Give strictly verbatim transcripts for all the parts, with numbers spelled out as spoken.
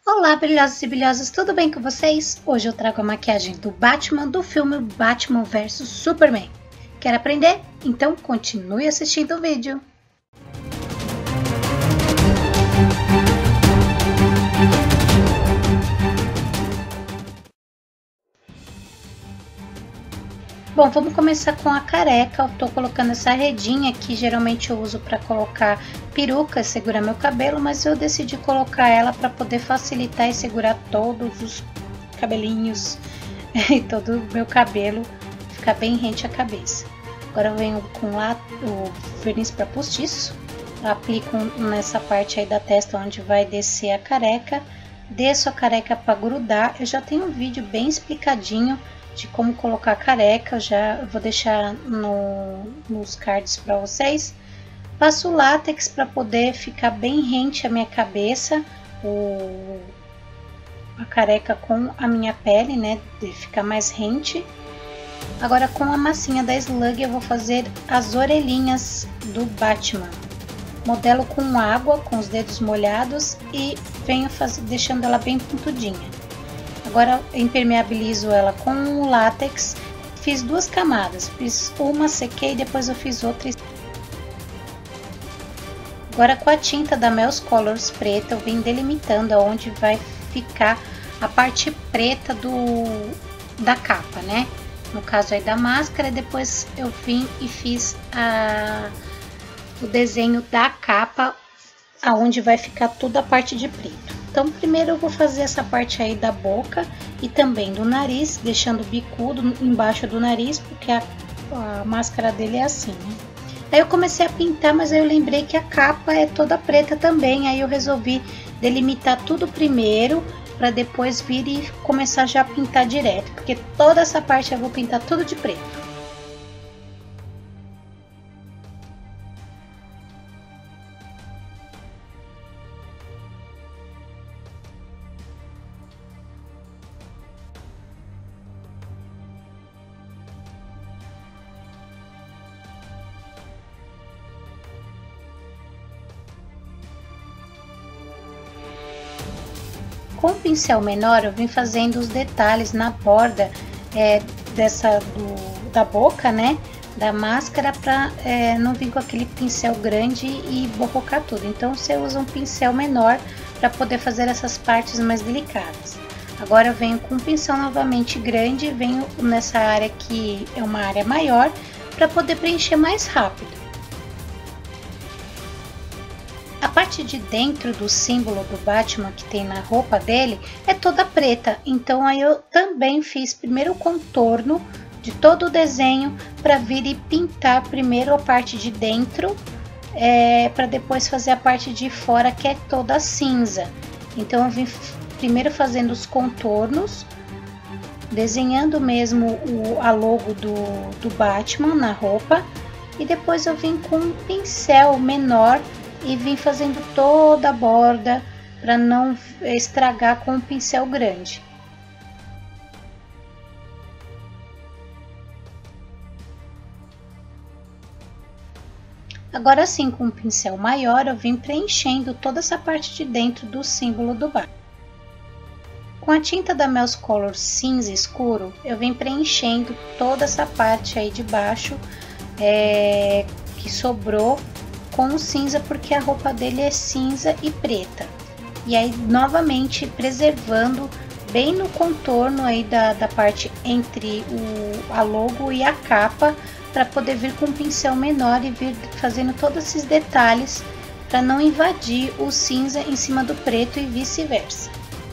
Olá, brilhosos e brilhosas, tudo bem com vocês? Hoje eu trago a maquiagem do Batman do filme Batman versus Superman. Quer aprender? Então continue assistindo o vídeo. Bom, vamos começar com a careca. Eu tô colocando essa redinha que geralmente eu uso para colocar peruca e segurar meu cabelo, mas eu decidi colocar ela para poder facilitar e segurar todos os cabelinhos e todo o meu cabelo, ficar bem rente à cabeça. Agora eu venho com lá o verniz para postiço, aplico nessa parte aí da testa onde vai descer a careca, desço a careca para grudar. Eu já tenho um vídeo bem explicadinho de como colocar a careca, já vou deixar no, nos cards para vocês. Passo látex para poder ficar bem rente à minha cabeça, o, a careca com a minha pele, né, de ficar mais rente. Agora com a massinha da Slug eu vou fazer as orelhinhas do Batman. Modelo com água, com os dedos molhados e venho faz, deixando ela bem pontudinha. Agora impermeabilizo ela com o látex, fiz duas camadas, fiz uma, sequei, depois eu fiz outra. Agora com a tinta da Mel's Colors preta eu vim delimitando aonde vai ficar a parte preta do, da capa, né? No caso aí da máscara, depois eu vim e fiz a, o desenho da capa, aonde vai ficar toda a parte de preto. Então primeiro eu vou fazer essa parte aí da boca e também do nariz, deixando o bicudo embaixo do nariz, porque a, a máscara dele é assim, né? Aí eu comecei a pintar, mas aí eu lembrei que a capa é toda preta também, aí eu resolvi delimitar tudo primeiro, para depois vir e começar já a pintar direto, porque toda essa parte eu vou pintar tudo de preto. Com o pincel menor eu vim fazendo os detalhes na borda é, dessa do, da boca, né, da máscara, para é, não vir com aquele pincel grande e borrocar tudo. Então você usa um pincel menor para poder fazer essas partes mais delicadas. Agora eu venho com um pincel novamente grande, venho nessa área que é uma área maior, para poder preencher mais rápido. A parte de dentro do símbolo do Batman que tem na roupa dele é toda preta, então aí eu também fiz primeiro o contorno de todo o desenho para vir e pintar primeiro a parte de dentro, é, para depois fazer a parte de fora que é toda cinza. Então eu vim primeiro fazendo os contornos, desenhando mesmo o, a logo do, do Batman na roupa, e depois eu vim com um pincel menor e vim fazendo toda a borda para não estragar com um pincel grande. Agora sim, com um pincel maior eu vim preenchendo toda essa parte de dentro do símbolo do Batman. Com a tinta da Mel's Colors cinza escuro eu vim preenchendo toda essa parte aí de baixo é, que sobrou com o cinza, porque a roupa dele é cinza e preta. E aí novamente preservando bem no contorno aí da, da parte entre o, a logo e a capa, para poder vir com um pincel menor e vir fazendo todos esses detalhes para não invadir o cinza em cima do preto e vice-versa.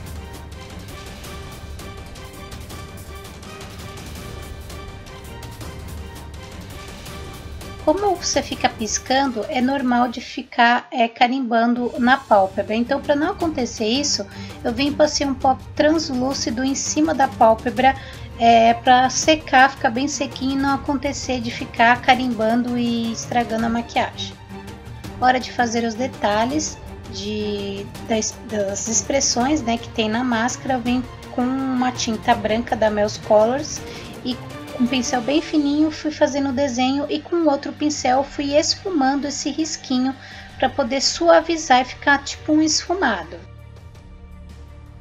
Como você fica piscando, é normal de ficar é, carimbando na pálpebra. Então, para não acontecer isso, eu vim passar um pó translúcido em cima da pálpebra é, para secar, ficar bem sequinho e não acontecer de ficar carimbando e estragando a maquiagem. Hora de fazer os detalhes de, das, das expressões, né, que tem na máscara. Eu vim com uma tinta branca da Mel's Colors e com um pincel bem fininho fui fazendo o desenho, e com outro pincel fui esfumando esse risquinho para poder suavizar e ficar tipo um esfumado.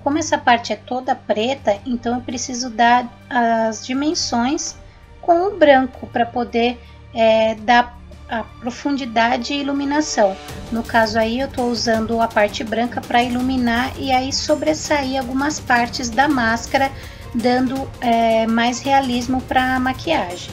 Como essa parte é toda preta, então eu preciso dar as dimensões com o branco para poder é, dar a profundidade e iluminação. No caso aí eu estou usando a parte branca para iluminar e aí sobressair algumas partes da máscara, dando é, mais realismo para a maquiagem.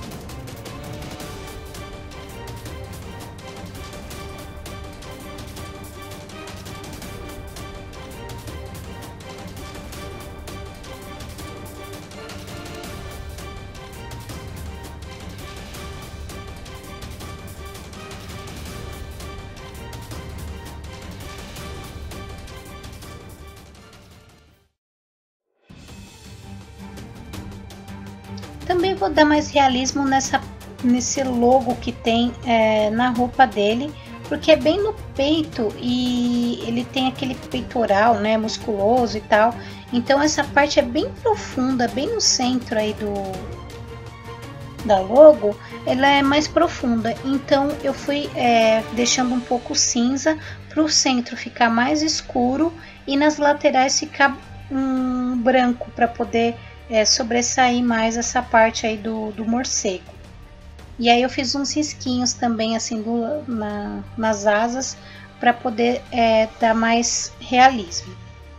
Também vou dar mais realismo nessa, nesse logo que tem é, na roupa dele, porque é bem no peito e ele tem aquele peitoral, né, musculoso e tal. Então essa parte é bem profunda, bem no centro aí do da logo, ela é mais profunda. Então eu fui é, deixando um pouco cinza para o centro ficar mais escuro e nas laterais ficar um branco para poder É, sobressair mais essa parte aí do, do morcego. E aí eu fiz uns risquinhos também assim do, na, nas asas para poder é, dar mais realismo.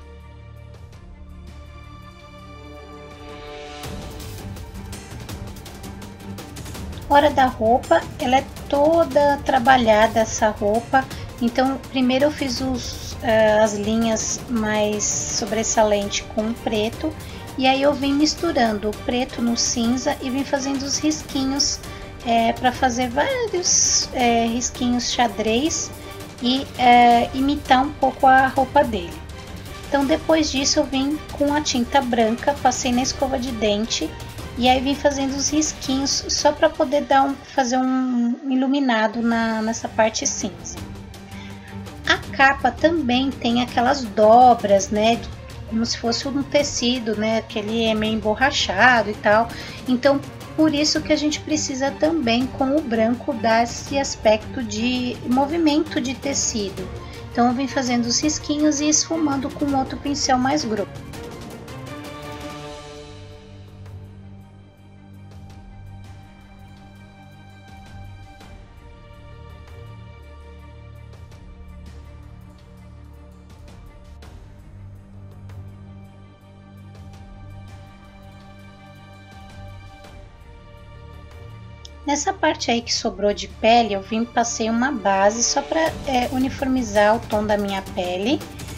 Hora da roupa, ela é toda trabalhada essa roupa. Então primeiro eu fiz os, uh, as linhas mais sobressalente com o preto. E aí eu vim misturando o preto no cinza e vim fazendo os risquinhos é, para fazer vários é, risquinhos xadrez e é, imitar um pouco a roupa dele. Então depois disso eu vim com a tinta branca, passei na escova de dente e aí vim fazendo os risquinhos só para poder dar um, fazer um iluminado na, nessa parte cinza. A capa também tem aquelas dobras, né? Como se fosse um tecido, né? Que ele é meio emborrachado e tal. Então, por isso que a gente precisa também, com o branco, dar esse aspecto de movimento de tecido. Então, eu vim fazendo os risquinhos e esfumando com outro pincel mais grosso. Nessa parte aí que sobrou de pele, eu vim passei uma base só para é, uniformizar o tom da minha pele.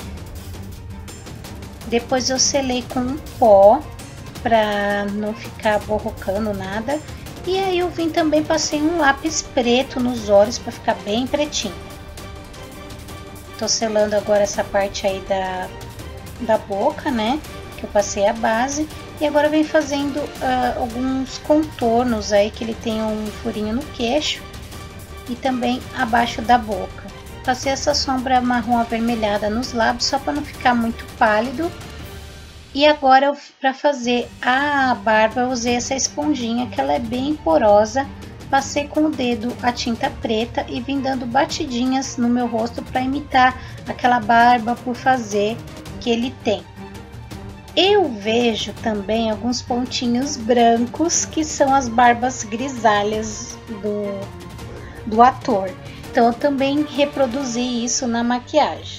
Depois eu selei com um pó para não ficar borrocando nada. E aí eu vim também passei um lápis preto nos olhos para ficar bem pretinho. Tô selando agora essa parte aí da, da boca, né? Que eu passei a base. E agora vem fazendo uh, alguns contornos aí, que ele tem um furinho no queixo e também abaixo da boca. Passei essa sombra marrom avermelhada nos lábios só para não ficar muito pálido. E agora para fazer a barba eu usei essa esponjinha que ela é bem porosa. Passei com o dedo a tinta preta e vim dando batidinhas no meu rosto para imitar aquela barba por fazer que ele tem. Eu vejo também alguns pontinhos brancos que são as barbas grisalhas do, do ator. Então eu também reproduzi isso na maquiagem.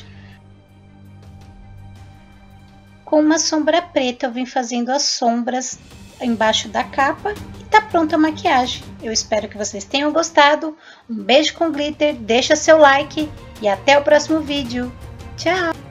Com uma sombra preta eu vim fazendo as sombras embaixo da capa e tá pronta a maquiagem. Eu espero que vocês tenham gostado. Um beijo com glitter, deixa seu like e até o próximo vídeo. Tchau!